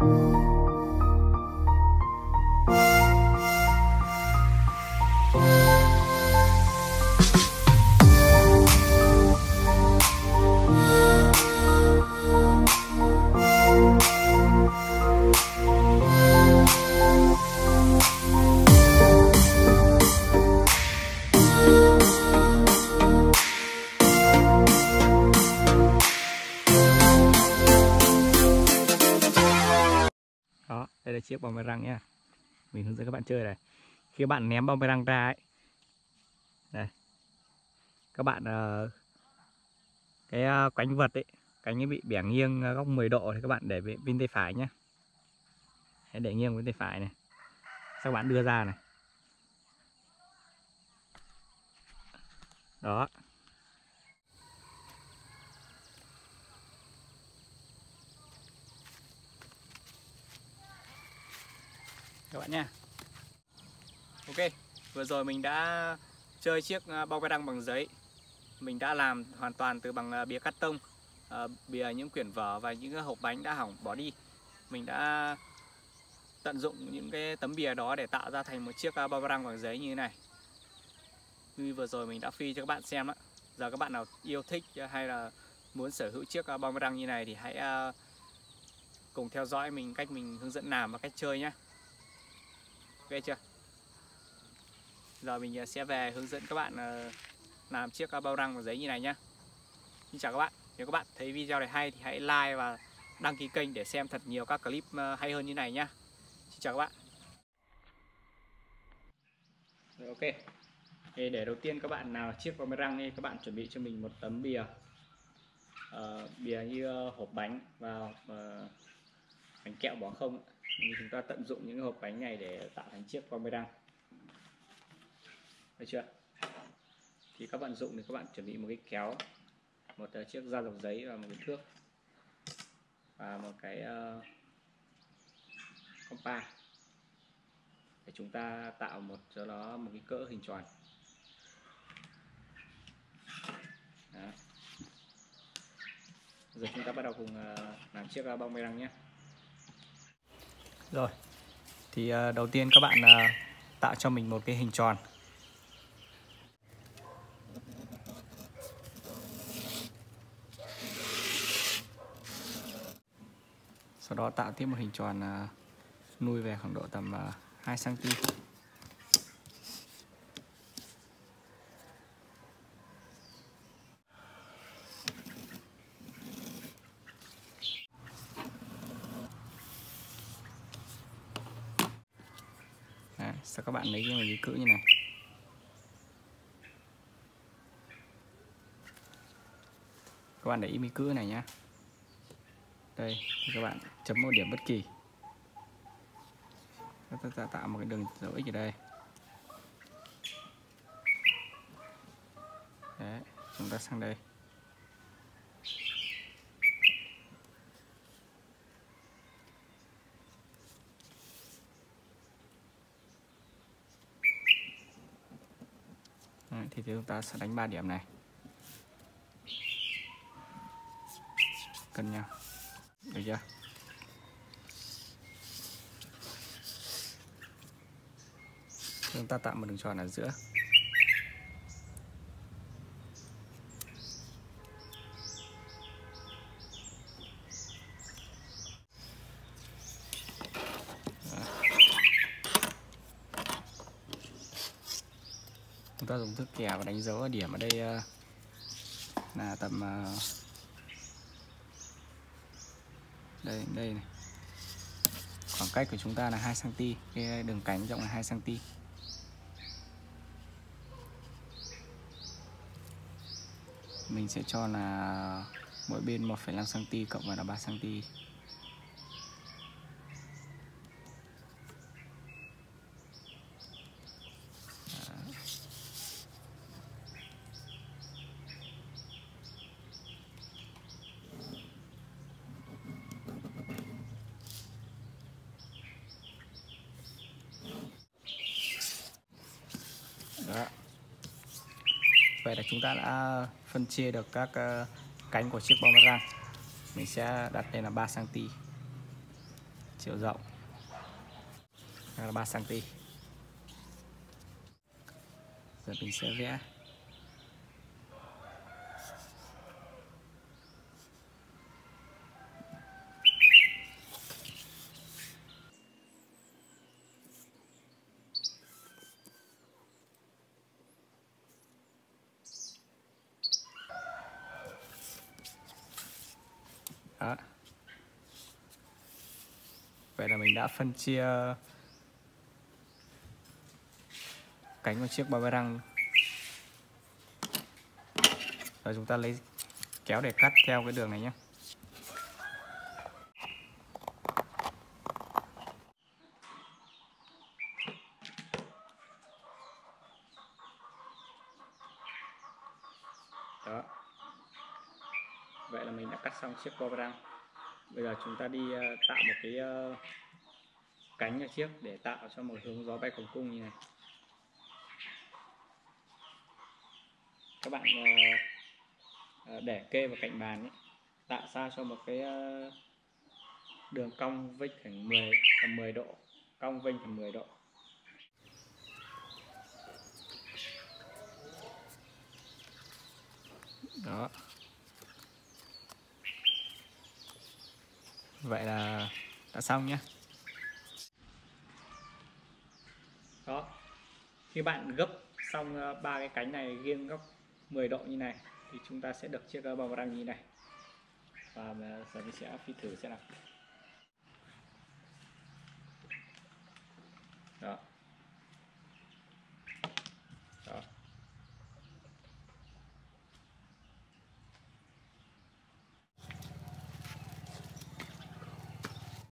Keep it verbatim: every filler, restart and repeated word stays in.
Đó, đây là chiếc boomerang nhá. Mình hướng dẫn các bạn chơi này. Khi các bạn ném boomerang ra ấy, đây, các bạn uh, cái uh, cánh vật ấy, cánh ấy bị bẻ nghiêng uh, góc mười độ thì các bạn để bên tay phải nhé. Hãy để nghiêng bên tay phải này. Sau bạn đưa ra này. Đó. Các bạn nha. Ok, vừa rồi mình đã chơi chiếc boomerang bằng giấy. Mình đã làm hoàn toàn từ bằng bìa cắt tông, bìa những quyển vở và những hộp bánh đã hỏng bỏ đi. Mình đã tận dụng những cái tấm bìa đó để tạo ra thành một chiếc boomerang bằng giấy như thế này. Như vừa rồi mình đã phi cho các bạn xem đó. Giờ các bạn nào yêu thích hay là muốn sở hữu chiếc boomerang như này thì hãy cùng theo dõi mình cách mình hướng dẫn làm và cách chơi nhé. Ok chưa? Giờ mình sẽ về hướng dẫn các bạn làm chiếc boomerang bằng giấy như này nhé. Xin chào các bạn. Nếu các bạn thấy video này hay thì hãy like và đăng ký kênh để xem thật nhiều các clip hay hơn như này nhé. Xin chào các bạn. Rồi, ok. Thì để đầu tiên các bạn nào chiếc boomerang thì các bạn chuẩn bị cho mình một tấm bìa, uh, bìa như uh, hộp bánh và uh, bánh kẹo bỏ không. Thì chúng ta tận dụng những hộp bánh này để tạo thành chiếc boomerang. Được chưa? Thì các bạn dụng thì các bạn chuẩn bị một cái kéo, một uh, chiếc dao dọc giấy và một cái thước và một cái uh, compa để chúng ta tạo một cho nó một cái cỡ hình tròn. Đó. Giờ chúng ta bắt đầu cùng uh, làm chiếc uh, boomerang nhé. Rồi, thì uh, đầu tiên các bạn uh, tạo cho mình một cái hình tròn. Sau đó tạo tiếp một hình tròn uh, nuôi về khoảng độ tầm uh, hai xăng ti mét. Đấy, sau các bạn lấy cái mình cữ như này. Các bạn để ý mi cữ này nhá. Đây, thì các bạn chấm một điểm bất kỳ. Chúng ta tạo một cái đường dấu X ở đây. Đấy, chúng ta sang đây. Đấy, thì chúng ta sẽ đánh ba điểm này. Cân nhau. Được chưa? Chúng ta tạo một đường tròn ở giữa. Chúng ta dùng thước kẻ và đánh dấu ở điểm ở đây là tầm đây đây này. Khoảng cách của chúng ta là hai xăng ti mét, cái đường cánh rộng là hai xăng ti mét. Mình sẽ cho là mỗi bên một phẩy năm xăng ti mét cộng vào là ba xăng ti mét. Đó. Vậy là chúng ta đã phân chia được các cánh của chiếc boomerang. Mình sẽ đặt đây là ba xăng ti mét, chiều rộng là ba xăng ti mét. Giờ mình sẽ vẽ đó. Vậy là mình đã phân chia cánh của chiếc boomerang. Rồi chúng ta lấy kéo để cắt theo cái đường này nhé. Đó. Vậy là mình đã cắt xong chiếc boomerang. Bây giờ chúng ta đi tạo một cái cánh cho chiếc để tạo cho một hướng gió bay cùng cung như này. Các bạn để kê vào cạnh bàn ấy, tạo sao cho một cái đường cong vênh khoảng mười tầm mười độ, cong vênh tầm mười độ. Đó. Vậy là đã xong nhé. Đó. Khi bạn gấp xong ba cái cánh này nghiêng góc mười độ như này thì chúng ta sẽ được chiếc boomerang như này. Và giờ mình sẽ phi thử xem nào.